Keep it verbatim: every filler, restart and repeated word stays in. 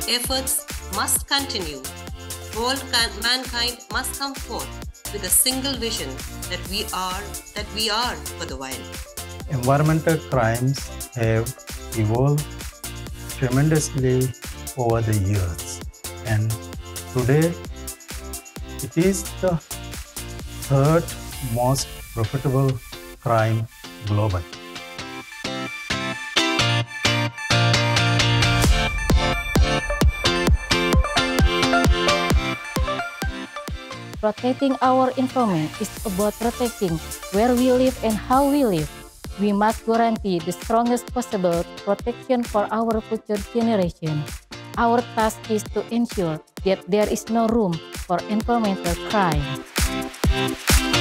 efforts must continue. All mankind must come forth with a single vision that we are, that we are for the wild. Environmental crimes have evolved tremendously over the years, and today it is the third most profitable crime globally. Protecting our environment is about protecting where we live and how we live. We must guarantee the strongest possible protection for our future generation. Our task is to ensure that there is no room for environmental crime.